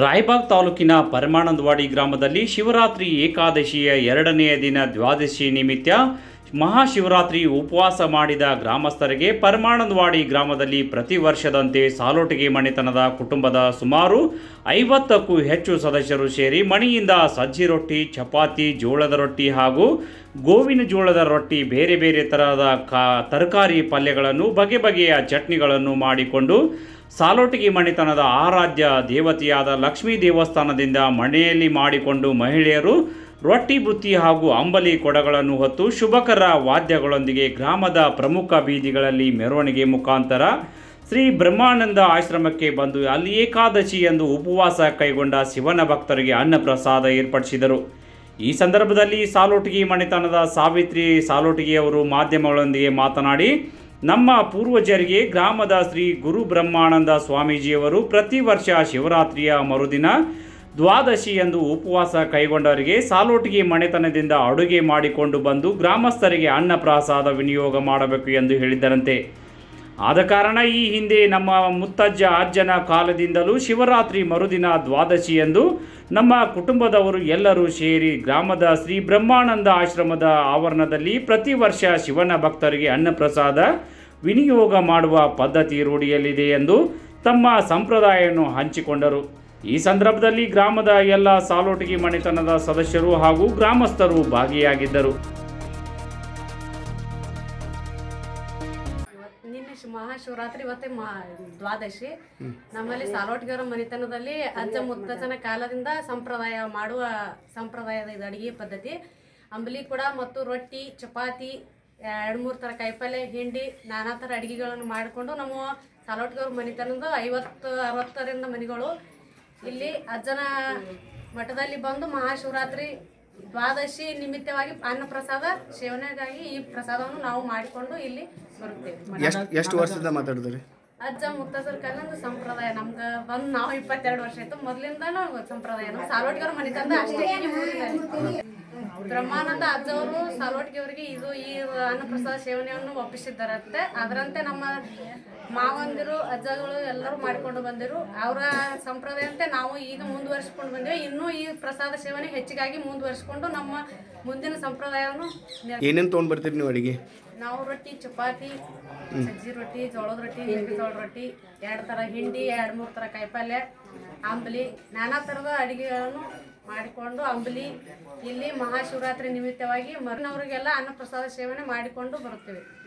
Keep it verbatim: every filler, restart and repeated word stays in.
ರಾಯಬಾಗ್ ತಾಲೂಕಿನ ಪರಮಾನಂದವಾಡಿ ಗ್ರಾಮದಲ್ಲಿ ಶಿವರಾತ್ರಿ ಏಕಾದಶಿಯ ಎರಡನೆಯ ದಿನ ದ್ವಾದಶಿ ನಿಮಿತ್ತ ಮಹಾಶಿವರಾತ್ರಿ ಉಪವಾಸ ಮಾಡಿದ ಗ್ರಾಮಸ್ಥರಿಗೆ ಪರಮಾನಂದವಾಡಿ ಗ್ರಾಮದಲ್ಲಿ ಪ್ರತಿ ವರ್ಷದಂತೆ ಸಾಲೋಟಿಗೆ ಮನೆತನದ ಕುಟುಂಬದ ಸುಮಾರು ಐವತ್ತಕ್ಕೂ ಹೆಚ್ಚು ಸದಸ್ಯರು ಸೇರಿ ಮಣಿಯಿಂದ ಸಜ್ಜಿ ರೊಟ್ಟಿ, ಚಪಾತಿ, ಜೋಳದ ರೊಟ್ಟಿ ಹಾಗೂ ಗೋವಿನ ಜೋಳದ ರೊಟ್ಟಿ, ಬೇರೆ ಬೇರೆ ತರಹದ ಕಾ ತರಕಾರಿ ಪಲ್ಯಗಳನ್ನು, ಬಗೆ ಬಗೆಯ ಚಟ್ನಿಗಳನ್ನು ಮಾಡಿಕೊಂಡು ಸಾಲೋಟಿಗೆ ಮನೆತನದ ಆರಾಧ್ಯ ದೇವತೆಯಾದ ಲಕ್ಷ್ಮೀ ದೇವಸ್ಥಾನದಿಂದ ಮನೆಯಲ್ಲಿ ಮಾಡಿಕೊಂಡು ಮಹಿಳೆಯರು ರೊಟ್ಟಿ ಬುತ್ತಿ ಹಾಗೂ ಅಂಬಲಿ ಕೊಡಗಳನ್ನು ಹೊತ್ತು ಶುಭಕರ ವಾದ್ಯಗಳೊಂದಿಗೆ ಗ್ರಾಮದ ಪ್ರಮುಖ ಬೀದಿಗಳಲ್ಲಿ ಮೆರವಣಿಗೆ ಮುಖಾಂತರ ಶ್ರೀ ಬ್ರಹ್ಮಾನಂದ ಆಶ್ರಮಕ್ಕೆ ಬಂದು ಅಲ್ಲಿ ಏಕಾದಶಿ ಎಂದು ಉಪವಾಸ ಕೈಗೊಂಡ ಶಿವನ ಭಕ್ತರಿಗೆ ಅನ್ನಪ್ರಸಾದ ಏರ್ಪಡಿಸಿದರು. ಈ ಸಂದರ್ಭದಲ್ಲಿ ಸಾಲೋಟಿಗೆ ಮನೆತನದ ಸಾವಿತ್ರಿ ಸಾಲೋಟಿಗೆಯವರು ಮಾಧ್ಯಮಗಳೊಂದಿಗೆ ಮಾತನಾಡಿ, ನಮ್ಮ ಪೂರ್ವಜರಿಗೆ ಗ್ರಾಮದ ಶ್ರೀ ಗುರು ಬ್ರಹ್ಮಾನಂದ ಸ್ವಾಮೀಜಿಯವರು ಪ್ರತಿ ವರ್ಷ ಶಿವರಾತ್ರಿಯ ಮರುದಿನ ದ್ವಾದಶಿ ಎಂದು ಉಪವಾಸ ಕೈಗೊಂಡವರಿಗೆ ಸಾಲೋಟಿಗೆ ಮನೆತನದಿಂದ ಅಡುಗೆ ಮಾಡಿಕೊಂಡು ಬಂದು ಗ್ರಾಮಸ್ಥರಿಗೆ ಅನ್ನ ಪ್ರಸಾದ ವಿನಿಯೋಗ ಮಾಡಬೇಕು ಎಂದು ಹೇಳಿದ್ದರಂತೆ. ಆದ ಕಾರಣ ಈ ಹಿಂದೆ ನಮ್ಮ ಮುತ್ತಜ್ಜ ಅಜ್ಜನ ಕಾಲದಿಂದಲೂ ಶಿವರಾತ್ರಿ ಮರುದಿನ ದ್ವಾದಶಿ ಎಂದು ನಮ್ಮ ಕುಟುಂಬದವರು ಎಲ್ಲರೂ ಸೇರಿ ಗ್ರಾಮದ ಶ್ರೀ ಬ್ರಹ್ಮಾನಂದ ಆಶ್ರಮದ ಆವರಣದಲ್ಲಿ ಪ್ರತಿ ವರ್ಷ ಶಿವನ ಭಕ್ತರಿಗೆ ಅನ್ನಪ್ರಸಾದ ವಿನಿಯೋಗ ಮಾಡುವ ಪದ್ಧತಿ ರೂಢಿಯಲ್ಲಿದೆ ಎಂದು ತಮ್ಮ ಸಂಪ್ರದಾಯವನ್ನು ಹಂಚಿಕೊಂಡರು. ಈ ಸಂದರ್ಭದಲ್ಲಿ ಗ್ರಾಮದ ಎಲ್ಲ ಸಾಲೋಟಿಗೆ ಮನೆತನದ ಸದಸ್ಯರು ಹಾಗೂ ಗ್ರಾಮಸ್ಥರು ಭಾಗಿಯಾಗಿದ್ದರು. ನಿನ್ನೆ ಮಹಾಶಿವರಾತ್ರಿ ಇವತ್ತೇ ಮಹಾ ದ್ವಾದಶಿ. ನಮ್ಮಲ್ಲಿ ಸಾಲೋಟಿಗರ ಮನೆತನದಲ್ಲಿ ಅಜ್ಜ ಮುತ್ತಜ್ಜನ ಕಾಲದಿಂದ ಸಂಪ್ರದಾಯ ಮಾಡುವ ಸಂಪ್ರದಾಯದ ಇದು ಅಡುಗೆ ಪದ್ಧತಿ. ಅಂಬಲಿ ಕೂಡ ಮತ್ತು ರೊಟ್ಟಿ, ಚಪಾತಿ, ಎರಡು ಮೂರು ಥರ ಕಾಯಿಪಲ್ಯ, ಹಿಂಡಿ, ನಾನಾ ಥರ ಅಡುಗೆಗಳನ್ನು ಮಾಡಿಕೊಂಡು ನಮ್ಮ ಸಾಲೋಟಿಗರ ಮನೆತನದ ಐವತ್ತು ಅರವತ್ತರಿಂದ ಮನೆಗಳು ಇಲ್ಲಿ ಅಜ್ಜನ ಮಠದಲ್ಲಿ ಬಂದು ಮಹಾಶಿವರಾತ್ರಿ ದ್ವಾದಶಿ ನಿಮಿತ್ತವಾಗಿ ಅನ್ನ ಪ್ರಸಾದ ಸೇವನೆಗಾಗಿ ಈ ಪ್ರಸಾದವನ್ನು ನಾವು ಮಾಡಿಕೊಂಡು ಇಲ್ಲಿ ಬರುತ್ತೇವೆ. ಎಷ್ಟು ವರ್ಷದಿಂದ ಮಾತಾಡಿದ್ರಿ? ಅಜ್ಜ ಮುತ್ತಜ್ಜರ ಕಾಲದ ಸಂಪ್ರದಾಯ ನಮ್ಗೆ ಬಂದು ನಾವು ಇಪ್ಪತ್ತೆರಡು ವರ್ಷ ಆಯ್ತು. ಮೊದಲಿಂದ ಸಂಪ್ರದಾಯ ನಮ್ಮ ಸಾಲೋಟಿಗರ ಮನೆತನದ ಅಷ್ಟೇ. ಬ್ರಹ್ಮಾನಂದ ಅಜ್ಜವರು ಸಾಲೋಟಿಗೆಯವರಿಗೆ ಇದು ಈ ಅನ್ನಪ್ರಸಾದ ಸೇವನೆಯನ್ನು ಒಪ್ಪಿಸಿದ್ದಾರಂತೆ. ಅದರಂತೆ ನಮ್ಮ ಮಾವಂದಿರು, ಅಜ್ಜಗಳು ಎಲ್ಲರೂ ಮಾಡಿಕೊಂಡು ಬಂದಿರು. ಅವರ ಸಂಪ್ರದಾಯಂತೆ ನಾವು ಈಗ ಮುಂದುವರಿಸಿಕೊಂಡು ಬಂದೇವೆ. ಇನ್ನೂ ಈ ಪ್ರಸಾದ ಸೇವನೆ ಹೆಚ್ಚಿಗಾಗಿ ಮುಂದುವರಿಸಿಕೊಂಡು ನಮ್ಮ ಮುಂದಿನ ಸಂಪ್ರದಾಯವನ್ನು ಏನೇನು ತೊಗೊಂಡು ಬರ್ತೀರಿ ನೀವು ಅಡಿಗೆ? ನಾವು ರೊಟ್ಟಿ, ಚಪಾತಿ, ಸಜ್ಜಿ ರೊಟ್ಟಿ, ಜೋಳದ ರೊಟ್ಟಿ, ಮೆಕ್ಕೆಜೋಳದ ರೊಟ್ಟಿ, ಎರಡು ಥರ ಹಿಂಡಿ, ಎರಡು ಮೂರು ಥರ ಕಾಯಿಪಲ್ಯ, ಅಂಬಲಿ, ನಾನಾ ಥರದ ಅಡುಗೆಗಳನ್ನು ಮಾಡಿಕೊಂಡು ಅಂಬಲಿ ಇಲ್ಲಿ ಮಹಾಶಿವರಾತ್ರಿ ನಿಮಿತ್ತವಾಗಿ ಮರಿನವರಿಗೆಲ್ಲ ಅನ್ನಪ್ರಸಾದ ಸೇವನೆ ಮಾಡಿಕೊಂಡು ಬರುತ್ತೇವೆ.